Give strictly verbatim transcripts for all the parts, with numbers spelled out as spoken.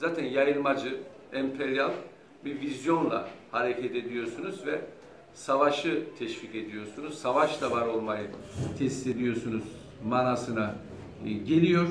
zaten yayılmacı, emperyal bir vizyonla hareket ediyorsunuz ve savaşı teşvik ediyorsunuz. Savaşla var olmayı tesis ediyorsunuz manasına geliyor.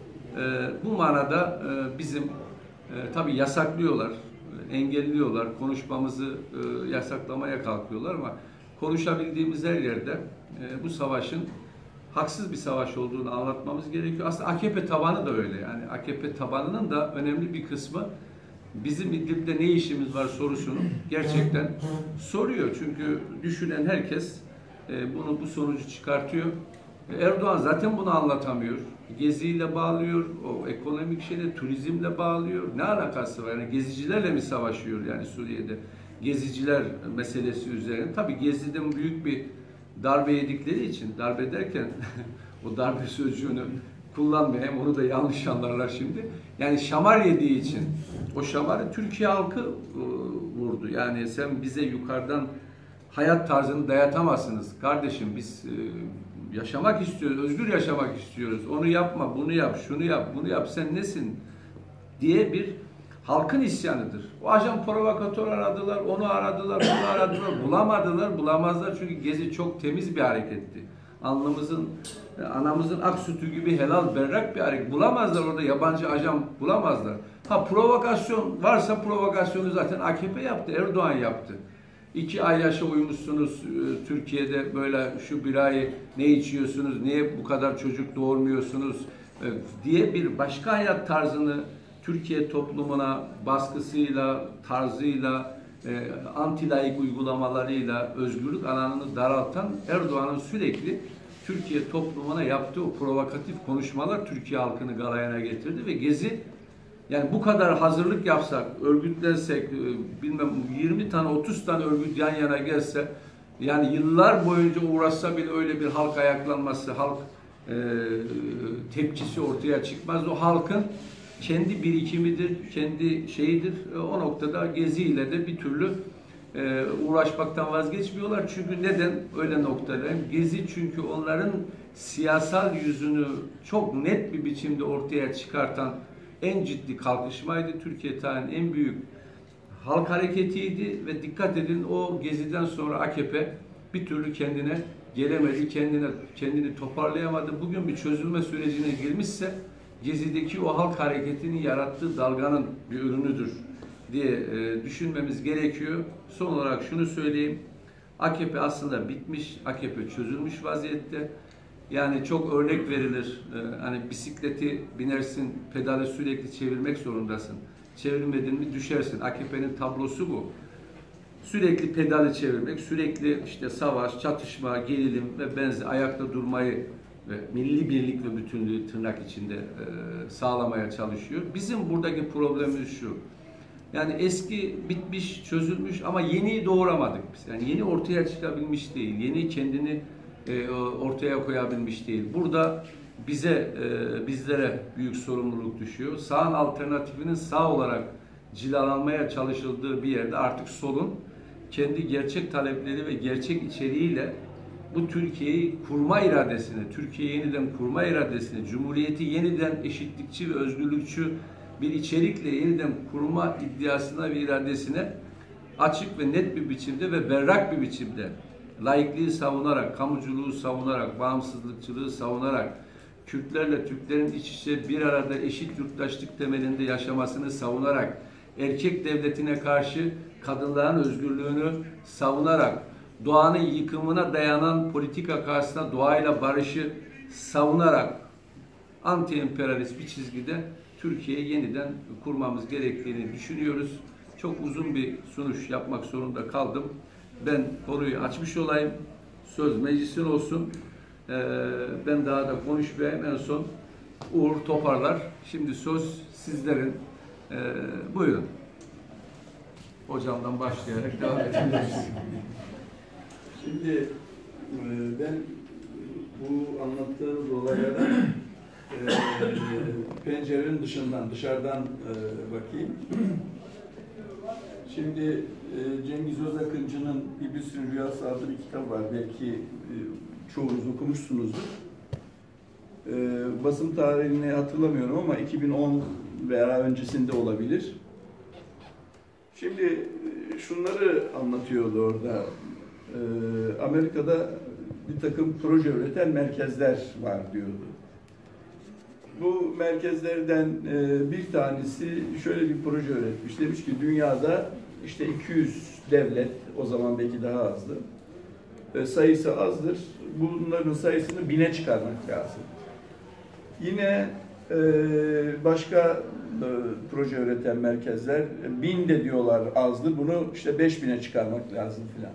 Bu manada bizim tabii yasaklıyorlar, engelliyorlar, konuşmamızı yasaklamaya kalkıyorlar ama konuşabildiğimiz her yerde bu savaşın haksız bir savaş olduğunu anlatmamız gerekiyor. Aslında A K P tabanı da öyle. Yani A K P tabanının da önemli bir kısmı bizim İdlib'de ne işimiz var sorusunu gerçekten soruyor. Çünkü düşünen herkes bunu bu sonucu çıkartıyor. Erdoğan zaten bunu anlatamıyor. Geziyle bağlıyor, o ekonomik şeyle, turizmle bağlıyor. Ne alakası var? Yani gezicilerle mi savaşıyor yani Suriye'de? Geziciler meselesi üzerine. Tabii Gezi'den büyük bir darbe yedikleri için, darbe derken o darbe sözcüğünü kullanmıyor. Hem onu da yanlış anlarlar şimdi. Yani şamar yediği için o şamarı Türkiye halkı e, vurdu. Yani sen bize yukarıdan hayat tarzını dayatamazsınız. Kardeşim biz e, yaşamak istiyoruz, özgür yaşamak istiyoruz. Onu yapma, bunu yap, şunu yap, bunu yap. Sen nesin? Diye bir halkın isyanıdır. O ajan provokatör aradılar, onu aradılar, bunu aradılar. Bulamadılar, bulamazlar. Çünkü Gezi çok temiz bir hareketti. Alnımızın, anamızın ak sütü gibi helal, berrak bir hareket. Bulamazlar orada, yabancı ajan bulamazlar. Ha provokasyon varsa provokasyonu zaten A K P yaptı, Erdoğan yaptı. İki ay yaşa uymuşsunuz Türkiye'de böyle şu bir ay ne içiyorsunuz, niye bu kadar çocuk doğurmuyorsunuz diye bir başka hayat tarzını Türkiye toplumuna baskısıyla, tarzıyla, e, anti-laik uygulamalarıyla özgürlük alanını daraltan Erdoğan'ın sürekli Türkiye toplumuna yaptığı o provokatif konuşmalar Türkiye halkını galayana getirdi ve Gezi, yani bu kadar hazırlık yapsak, örgütlensek, bilmem yirmi tane, otuz tane örgüt yan yana gelse, yani yıllar boyunca uğraşsa bile öyle bir halk ayaklanması, halk e, tepkisi ortaya çıkmaz. O halkın kendi birikimidir, kendi şeyidir. O noktada Gezi ile de bir türlü e, uğraşmaktan vazgeçmiyorlar. Çünkü neden öyle noktalar? Gezi çünkü onların siyasal yüzünü çok net bir biçimde ortaya çıkartan en ciddi kalkışmaydı. Türkiye tarihinin en büyük halk hareketiydi ve dikkat edin o Gezi'den sonra A K P bir türlü kendine gelemedi, kendine kendini toparlayamadı. Bugün bir çözülme sürecine girmişse Gezi'deki o halk hareketinin yarattığı dalganın bir ürünüdür diye e, düşünmemiz gerekiyor. Son olarak şunu söyleyeyim. A K P aslında bitmiş, A K P çözülmüş vaziyette. Yani çok örnek verilir. E, hani bisikleti binersin, pedalı sürekli çevirmek zorundasın. Çevirmedin mi düşersin. A K P'nin tablosu bu. Sürekli pedalı çevirmek, sürekli işte savaş, çatışma, gerilim ve benzer ayakta durmayı ve milli birlik ve bütünlüğü tırnak içinde e, sağlamaya çalışıyor. Bizim buradaki problemimiz şu. Yani eski bitmiş, çözülmüş ama yeniyi doğuramadık biz. Yani yeni ortaya çıkabilmiş değil. Yeni kendini e, ortaya koyabilmiş değil. Burada bize, e, bizlere büyük sorumluluk düşüyor. Sağın alternatifinin sağ olarak cilalanmaya çalışıldığı bir yerde artık solun kendi gerçek talepleri ve gerçek içeriğiyle bu Türkiye'yi kurma iradesini, Türkiye'yi yeniden kurma iradesini, Cumhuriyeti yeniden eşitlikçi ve özgürlükçü bir içerikle yeniden kurma iddiasına ve iradesine açık ve net bir biçimde ve berrak bir biçimde laikliği savunarak, kamuculuğu savunarak, bağımsızlıkçılığı savunarak, Kürtlerle Türklerin iç içe bir arada eşit yurttaşlık temelinde yaşamasını savunarak, erkek devletine karşı kadınların özgürlüğünü savunarak, doğanın yıkımına dayanan politika karşısında doğayla barışı savunarak anti-emperyalist bir çizgide Türkiye'yi yeniden kurmamız gerektiğini düşünüyoruz. Çok uzun bir sunuş yapmak zorunda kaldım. Ben konuyu açmış olayım. Söz meclisin olsun. Ee, ben daha da konuşmayayım. En son Uğur toparlar. Şimdi söz sizlerin. Ee, buyurun. Hocamdan başlayarak devam edebiliriz. Şimdi ben bu anlattığınız olaylara e, pencerenin dışından, dışarıdan e, bakayım. Şimdi e, Cengiz Özakıncı'nın İblis-i Rüyası adlı bir kitap var. Belki e, çoğunuz okumuşsunuzdur. E, basım tarihini hatırlamıyorum ama iki bin on veya öncesinde olabilir. Şimdi e, şunları anlatıyordu orada. E, Amerika'da bir takım proje üreten merkezler var diyordu. Bu merkezlerden e, bir tanesi şöyle bir proje üretmiş. Demiş ki dünyada işte iki yüz devlet, o zaman belki daha azdı, e, sayısı azdır. Bunların sayısını bine çıkarmak lazım. Yine e, başka e, proje üreten merkezler bin de diyorlar azdır. Bunu işte beş bine çıkarmak lazım filan.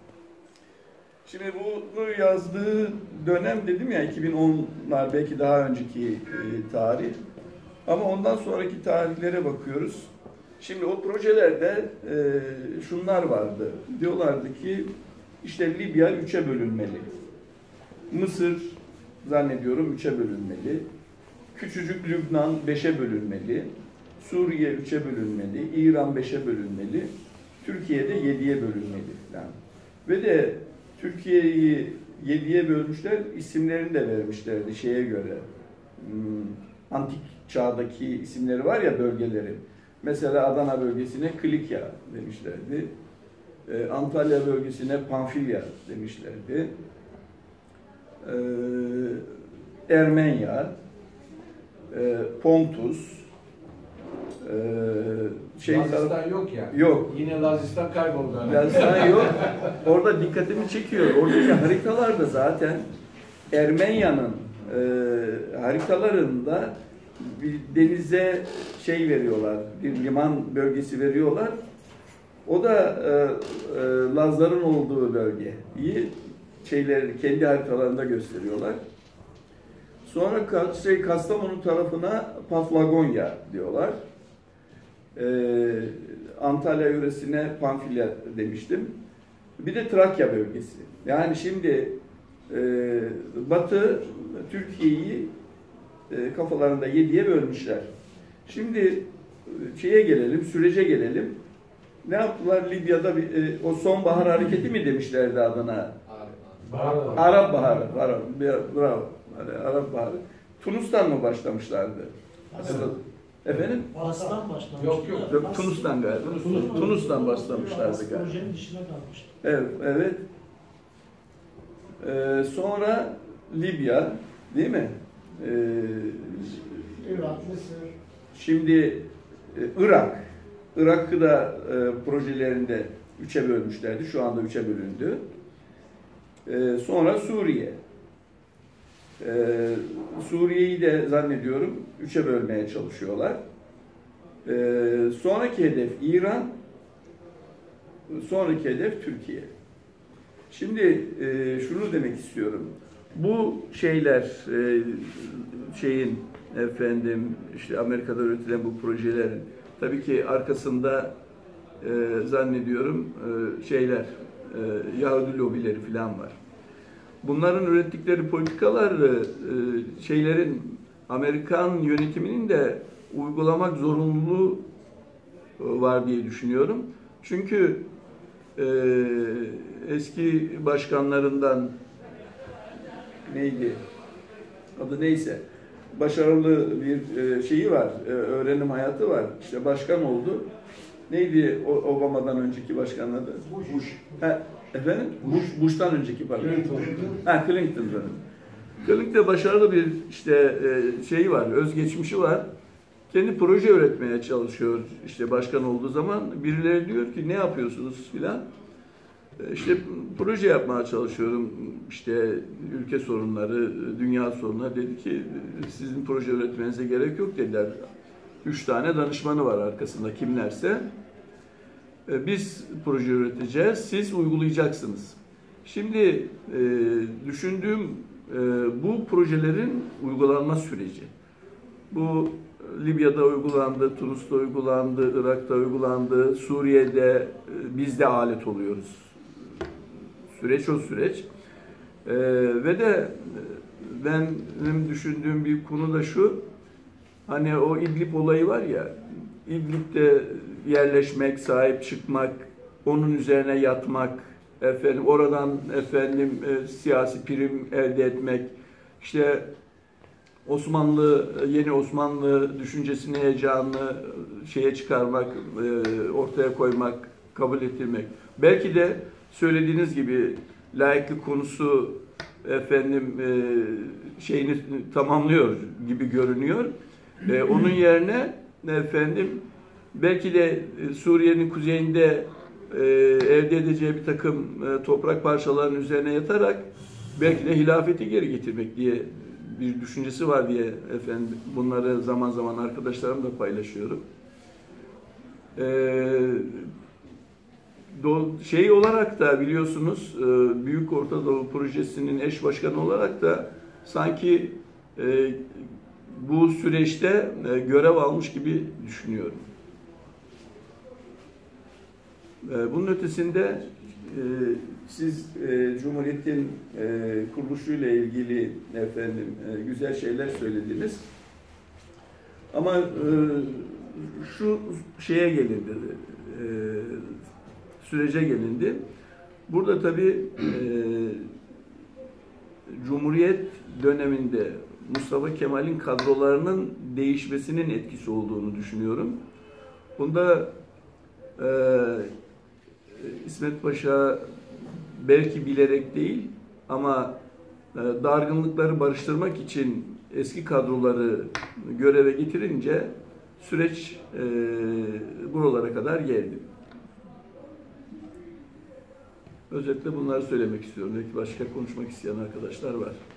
Şimdi bunu yazdığı dönem dedim ya iki bin onlar, belki daha önceki e, tarih. Ama ondan sonraki tarihlere bakıyoruz. Şimdi o projelerde e, şunlar vardı. Diyorlardı ki işte Libya üçe bölünmeli. Mısır zannediyorum üçe bölünmeli. Küçücük Lübnan beşe bölünmeli. Suriye üçe bölünmeli. İran beşe bölünmeli. Türkiye de yediye bölünmeli falan. Ve de Türkiye'yi yediye bölmüşler, isimlerini de vermişlerdi şeye göre. Hmm, antik çağdaki isimleri var ya bölgelerin. Mesela Adana bölgesine Kilikya demişlerdi. Ee, Antalya bölgesine Pamfilya demişlerdi. Ee, Ermenya, e, Pontus, e, şey, Lazistan yok yani. Yok. Yine Lazistan kayboldu. Lazistan yok. Orada dikkatimi çekiyor. Oradaki haritalarda zaten Ermenya'nın e, haritalarında bir denize şey veriyorlar, bir liman bölgesi veriyorlar. O da e, e, Lazların olduğu bölgeyi şeyleri kendi haritalarında gösteriyorlar. Sonra şey, Kastamonu tarafına Paflagonya diyorlar. Ee, Antalya yöresine Pamfilya demiştim. Bir de Trakya bölgesi. Yani şimdi e, Batı Türkiye'yi e, kafalarında yediye bölmüşler. Şimdi şeye gelelim, sürece gelelim. Ne yaptılar Libya'da? Bir, e, o sonbahar hareketi mi demişlerdi adına? Bahar. Arap Baharı. Arap, bravo. Arap Baharı. Tunus'tan mı başlamışlardı? Aslan. Efendim? Aslan başlamıştı. Yok, yok. Yok, Tunus'tan galiba. Tunus. Tunus'tan başlamışlardı galiba. Projenin dışına kalmıştı. Evet, evet. Ee, sonra Libya, değil mi? Ee, Irak, Mısır. şimdi e, Irak. Irak'ı da e, projelerinde üçe bölmüşlerdi. Şu anda üçe bölündü. Ee, sonra Suriye. Ee, Suriye'yi de zannediyorum üçe bölmeye çalışıyorlar. Ee, sonraki hedef İran, sonraki hedef Türkiye. Şimdi e, şunu demek istiyorum. Bu şeyler, e, şeyin efendim işte Amerika'da üretilen bu projelerin tabii ki arkasında e, zannediyorum e, şeyler, e, Yahudi lobileri falan var. Bunların ürettikleri politikalar e, şeylerin Amerikan yönetiminin de uygulamak zorunluluğu var diye düşünüyorum. Çünkü e, eski başkanlarından neydi? Adı neyse. Başarılı bir e, şeyi var. E, öğrenim hayatı var. İşte başkan oldu. Neydi o, Obama'dan önceki başkanın adı? Bush. Bush. Ha, efendim? Bush, Bush'tan önceki pardon. Clinton. Ha, Clinton'dan. Clinton'da başarılı bir işte e, şeyi var, özgeçmişi var. Kendi proje üretmeye çalışıyor işte başkan olduğu zaman. Birileri diyor ki ne yapıyorsunuz filan. E, işte proje yapmaya çalışıyorum. İşte ülke sorunları, dünya sorunları. Dedi ki sizin proje üretmenize gerek yok dediler. Üç tane danışmanı var arkasında kimlerse. E, biz proje üreteceğiz, siz uygulayacaksınız. Şimdi e, düşündüğüm e, bu projelerin uygulanma süreci. Bu Libya'da uygulandı, Tunus'ta uygulandı, Irak'ta uygulandı, Suriye'de e, biz de alet oluyoruz. Süreç o süreç. E, ve de benim düşündüğüm bir konu da şu, hani o İdlib olayı var ya, İdlib'de yerleşmek, sahip çıkmak, onun üzerine yatmak, efendim oradan efendim e, siyasi prim elde etmek, işte Osmanlı, yeni Osmanlı düşüncesini, heyecanını şeye çıkarmak, e, ortaya koymak, kabul ettirmek. Belki de söylediğiniz gibi laiklik konusu efendim e, şeyini tamamlıyor gibi görünüyor. E, onun yerine efendim belki de Suriye'nin kuzeyinde e, elde edeceği bir takım e, toprak parçalarının üzerine yatarak belki de hilafeti geri getirmek diye bir düşüncesi var diye efendim bunları zaman zaman arkadaşlarımla paylaşıyorum. Ee, do, şey olarak da biliyorsunuz e, Büyük Orta Doğu Projesi'nin eş başkanı olarak da sanki e, bu süreçte e, görev almış gibi düşünüyorum. E, bunun ötesinde e, siz e, Cumhuriyet'in e, kuruluşuyla ilgili efendim e, güzel şeyler söylediniz. Ama e, şu şeye gelindi, e, sürece gelindi. Burada tabii e, Cumhuriyet döneminde Mustafa Kemal'in kadrolarının değişmesinin etkisi olduğunu düşünüyorum. Bunda e, İsmet Paşa belki bilerek değil ama e, dargınlıkları barıştırmak için eski kadroları göreve getirince süreç e, buralara kadar geldi. Özetle bunları söylemek istiyorum. Belki başka konuşmak isteyen arkadaşlar var.